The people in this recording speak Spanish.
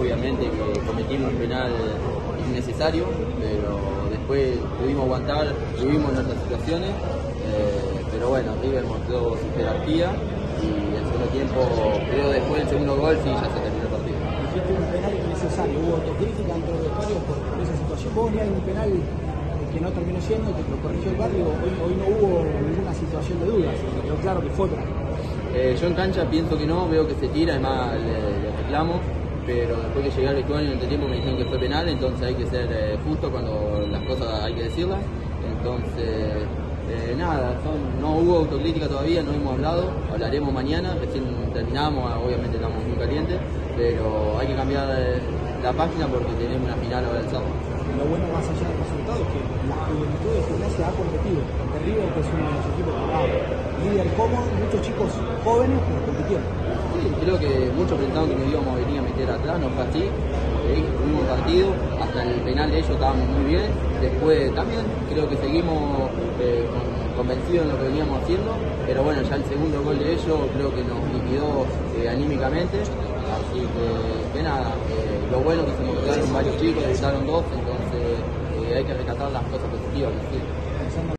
obviamente que cometimos un penal innecesario, pero después pudimos aguantar, tuvimos nuestras situaciones, pero bueno, River mostró su jerarquía y el segundo tiempo, creo después del segundo gol, sí, ya se terminó el partido. Dijiste un penal innecesario, hubo autocrítica dentro del vestuario por esa situación. Vos ni hay un penal que no terminó siendo, que lo corrigió el barrio, hoy no hubo ninguna situación de dudas, quedó claro que fue otra. Yo en cancha pienso que no, veo que se tira, además le reclamo, pero después que llegué al vestuario en el tiempo me dijeron que fue penal, entonces hay que ser justo cuando las cosas hay que decirlas. Entonces, nada, no hubo autocrítica todavía, no hemos hablado, hablaremos mañana, recién terminamos, obviamente estamos muy calientes, pero hay que cambiar la página porque tenemos una final ahora el sábado. Lo bueno más allá del resultado es que la juventud de Gimnasia ha competido. Ante River, que es uno de los equipos que va líder cómodo, muchos chicos jóvenes pero compitieron. Sí, creo que muchos pensaban que nos íbamos a venir a meter atrás, no fue así. Tuvimos partido, hasta el penal de ellos estábamos muy bien. Después también creo que seguimos convencidos en lo que veníamos haciendo, pero bueno, ya el segundo gol de ellos creo que nos liquidó anímicamente. Así que nada, lo bueno es que se nos quedaron varios chicos, quedaron dos, entonces hay que rescatar las cosas positivas. ¿Sí?